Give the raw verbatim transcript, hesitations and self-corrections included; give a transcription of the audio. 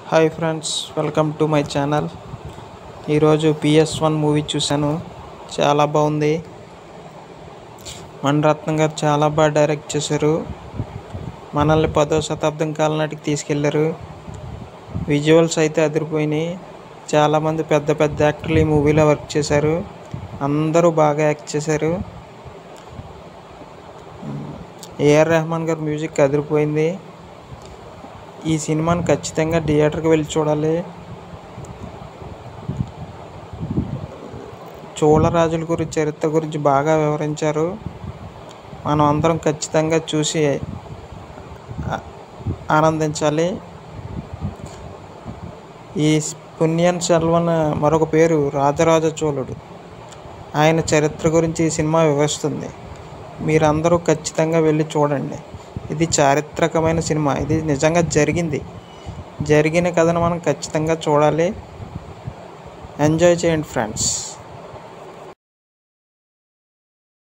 Hi friends, welcome to my channel. ఈరోజు PS one movie చూశాను. చాలా బాగుంది. మణిరత్నం గారు చాలా బాగా డైరెక్ట్ చేశారు. మనల్ని పదో శతాబ్దం కాలం నాటికి తీసుకెళ్లారు. విజువల్స్ అయితే అదిరిపోయినాయి. చాలామంది పెద్ద పెద్ద యాక్టర్లు ఈ మూవీలో వర్క్ చేశారు. అందరూ బాగా యాక్ట్ చేశారు. ఏఆర్ రెహమాన్ గారు మ్యూజిక్ అదిరిపోయింది. ఈ సినిమాని ఖచ్చితంగా థియేటర్కి వెళ్ళి చూడాలి. చోళరాజుల గురించి చరిత్ర గురించి బాగా వివరించారు. మనం అందరం ఖచ్చితంగా చూసి ఆనందించాలి. ఈ పొన్నియిన్ సెల్వన్ మరొక పేరు రాజరాజ చోళుడు. ఆయన చరిత్ర గురించి ఈ సినిమా వివరిస్తుంది. మీరందరూ ఖచ్చితంగా వెళ్ళి చూడండి. ఇది చారిత్రకమైన సినిమా. ఇది నిజంగా జరిగింది. జరిగిన కథను మనం ఖచ్చితంగా చూడాలి. ఎంజాయ్ చేయండి ఫ్రెండ్స్.